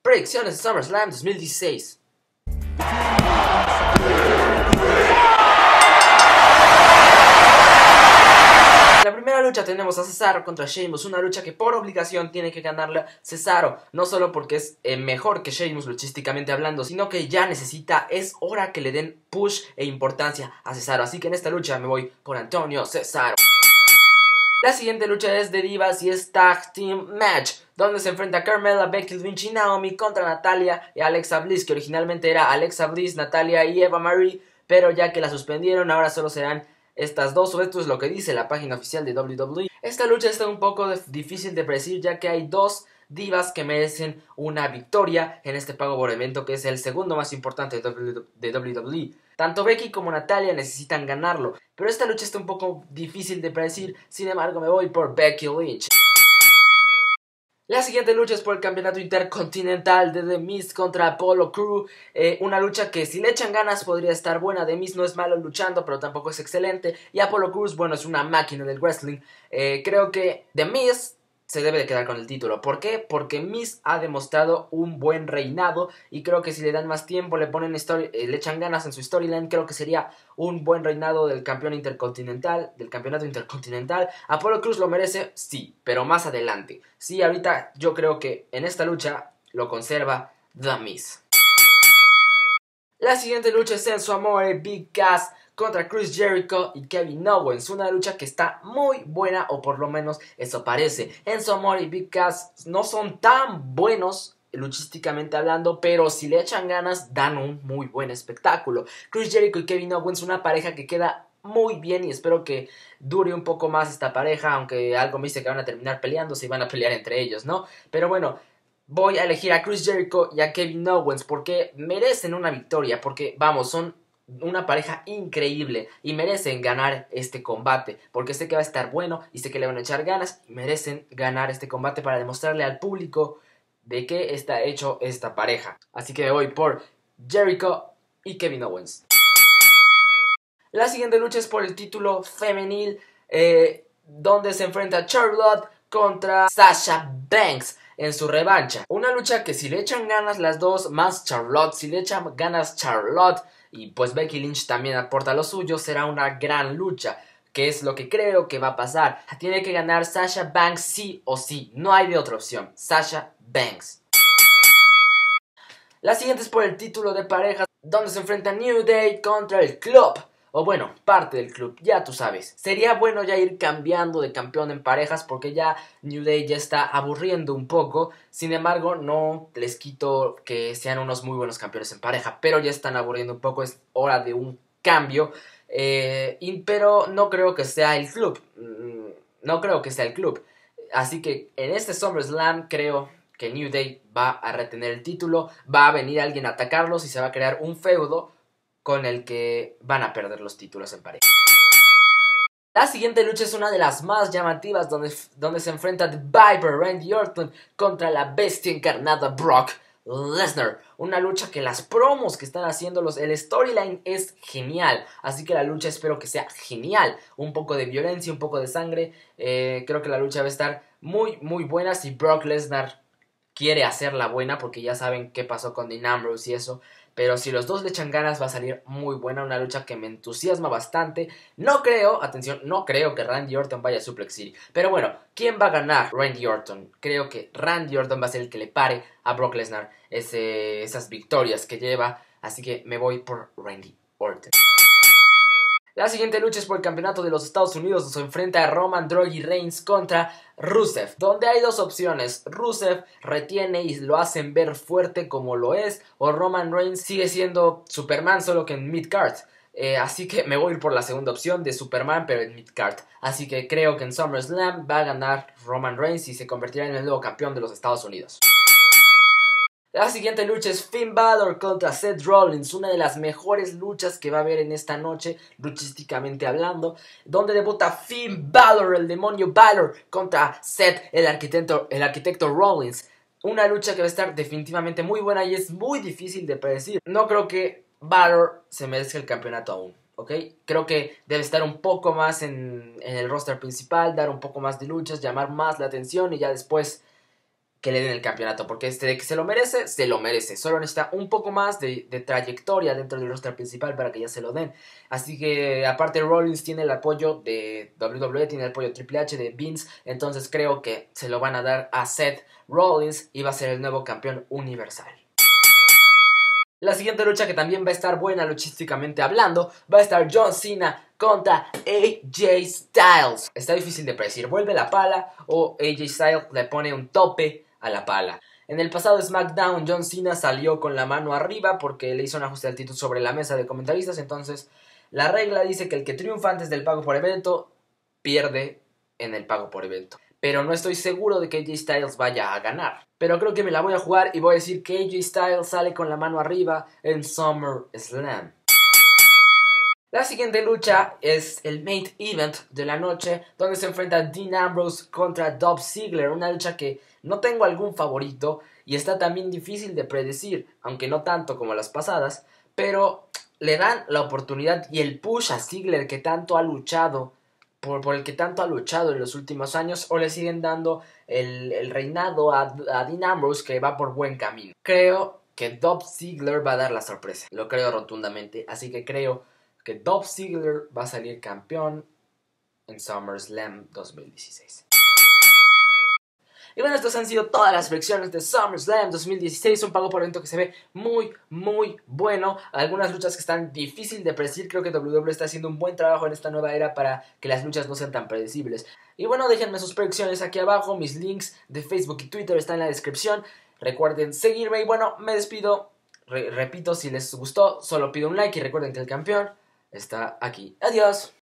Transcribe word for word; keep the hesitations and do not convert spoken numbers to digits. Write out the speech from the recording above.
predicciones de SummerSlam dos mil dieciséis. En la primera lucha tenemos a Cesaro contra Sheamus, una lucha que por obligación tiene que ganarla Cesaro, no solo porque es eh, mejor que Sheamus luchísticamente hablando, sino que ya necesita, es hora que le den push e importancia a Cesaro, así que en esta lucha me voy por Antonio Cesaro. La siguiente lucha es de divas y es Tag Team Match, donde se enfrenta Carmella, Becky Lynch y Naomi contra Natalya y Alexa Bliss, que originalmente era Alexa Bliss, Natalya y Eva Marie, pero ya que la suspendieron ahora solo serán estas dos, o esto es lo que dice la página oficial de doble u doble u E. Esta lucha está un poco de difícil de predecir, ya que hay dos divas que merecen una victoria en este pago por evento, que es el segundo más importante de doble u doble u E. Tanto Becky como Natalya necesitan ganarlo, pero esta lucha está un poco difícil de predecir, sin embargo me voy por Becky Lynch. La siguiente lucha es por el campeonato intercontinental de The Miz contra Apollo Crews, eh, una lucha que si le echan ganas podría estar buena. The Miz no es malo luchando, pero tampoco es excelente, y Apollo Crews, bueno, es una máquina del wrestling. Eh, creo que The Miz se debe de quedar con el título. ¿Por qué? Porque Miz ha demostrado un buen reinado y creo que si le dan más tiempo, le ponen story, eh, le echan ganas en su storyline, creo que sería un buen reinado del campeón intercontinental, del campeonato intercontinental. Apollo Crews lo merece, sí, pero más adelante. Sí, ahorita yo creo que en esta lucha lo conserva The Miz. La siguiente lucha es Enzo Amore, Big Cass contra Chris Jericho y Kevin Owens, una lucha que está muy buena, o por lo menos eso parece. Enzo Amore y Big Cass no son tan buenos luchísticamente hablando, pero si le echan ganas dan un muy buen espectáculo. Chris Jericho y Kevin Owens, una pareja que queda muy bien y espero que dure un poco más esta pareja, aunque algo me dice que van a terminar peleándose y van a pelear entre ellos, ¿no? Pero bueno, voy a elegir a Chris Jericho y a Kevin Owens porque merecen una victoria, porque vamos, son una pareja increíble y merecen ganar este combate, porque sé que va a estar bueno y sé que le van a echar ganas y merecen ganar este combate para demostrarle al público de qué está hecho esta pareja. Así que me voy por Jericho y Kevin Owens. La siguiente lucha es por el título femenil, eh, donde se enfrenta Charlotte contra Sasha Banks en su revancha. Una lucha que si le echan ganas las dos, más Charlotte, si le echan ganas Charlotte y pues Becky Lynch también aporta lo suyo, será una gran lucha, que es lo que creo que va a pasar. Tiene que ganar Sasha Banks sí o sí, no hay de otra opción, Sasha Banks. La siguiente es por el título de parejas, donde se enfrenta New Day contra el Club. O bueno, parte del club, ya tú sabes. Sería bueno ya ir cambiando de campeón en parejas porque ya New Day ya está aburriendo un poco. Sin embargo, no les quito que sean unos muy buenos campeones en pareja, pero ya están aburriendo un poco, es hora de un cambio. Eh, y, pero no creo que sea el club, no creo que sea el club. Así que en este SummerSlam creo que New Day va a retener el título, va a venir alguien a atacarlos y se va a crear un feudo con el que van a perder los títulos en pareja. La siguiente lucha es una de las más llamativas, donde, donde se enfrenta The Viper Randy Orton contra la bestia encarnada Brock Lesnar. Una lucha que las promos que están haciendo, los, el storyline es genial, así que la lucha espero que sea genial. Un poco de violencia, un poco de sangre, eh, creo que la lucha va a estar muy muy buena si Brock Lesnar quiere hacerla buena, porque ya saben qué pasó con Dean Ambrose y eso. Pero si los dos le echan ganas va a salir muy buena, una lucha que me entusiasma bastante. No creo, atención, no creo que Randy Orton vaya a Suplex City. Pero bueno, ¿quién va a ganar? Randy Orton. Creo que Randy Orton va a ser el que le pare a Brock Lesnar ese, esas victorias que lleva. Así que me voy por Randy Orton. La siguiente lucha es por el campeonato de los Estados Unidos, donde se enfrenta a Roman Doggy Reigns contra Rusev, donde hay dos opciones. Rusev retiene y lo hacen ver fuerte como lo es, o Roman Reigns sigue siendo Superman solo que en mid-card. Eh, así que me voy por la segunda opción de Superman pero en mid-card. Así que creo que en SummerSlam va a ganar Roman Reigns y se convertirá en el nuevo campeón de los Estados Unidos. La siguiente lucha es Finn Balor contra Seth Rollins, una de las mejores luchas que va a haber en esta noche, luchísticamente hablando, donde debuta Finn Balor, el demonio Balor, contra Seth, el arquitecto, el arquitecto Rollins. Una lucha que va a estar definitivamente muy buena y es muy difícil de predecir. No creo que Balor se merezca el campeonato aún, ¿ok? Creo que debe estar un poco más en, en el roster principal, dar un poco más de luchas, llamar más la atención y ya después que le den el campeonato, porque este de que se lo merece, se lo merece. Solo necesita un poco más de, de trayectoria dentro del roster principal para que ya se lo den. Así que aparte Rollins tiene el apoyo de doble u doble u E, tiene el apoyo de Triple H, de Vince, entonces creo que se lo van a dar a Seth Rollins y va a ser el nuevo campeón universal. La siguiente lucha, que también va a estar buena luchísticamente hablando, va a estar John Cena contra A J Styles. Está difícil de predecir, ¿vuelve la pala o A J Styles le pone un tope a la pala? En el pasado SmackDown, John Cena salió con la mano arriba porque le hizo un ajuste de altitud sobre la mesa de comentaristas. Entonces la regla dice que el que triunfa antes del pago por evento pierde en el pago por evento. Pero no estoy seguro de que A J Styles vaya a ganar. Pero creo que me la voy a jugar y voy a decir que A J Styles sale con la mano arriba en SummerSlam. La siguiente lucha es el main event de la noche, donde se enfrenta Dean Ambrose contra Dolph Ziggler. Una lucha que no tengo algún favorito y está también difícil de predecir, aunque no tanto como las pasadas. Pero le dan la oportunidad y el push a Ziggler que tanto ha luchado. Por, por el que tanto ha luchado en los últimos años, o le siguen dando el, el reinado a, a Dean Ambrose, que va por buen camino. Creo que Dolph Ziggler va a dar la sorpresa, lo creo rotundamente, así que creo que Dolph Ziggler va a salir campeón en SummerSlam dos mil dieciséis. Y bueno, estas han sido todas las predicciones de SummerSlam dos mil dieciséis, un pago por evento que se ve muy, muy bueno. Algunas luchas que están difíciles de predecir. Creo que doble u doble u E está haciendo un buen trabajo en esta nueva era para que las luchas no sean tan predecibles. Y bueno, déjenme sus predicciones aquí abajo. Mis links de Facebook y Twitter están en la descripción. Recuerden seguirme y bueno, me despido. Re- repito, si les gustó, solo pido un like y recuerden que el campeón está aquí. Adiós.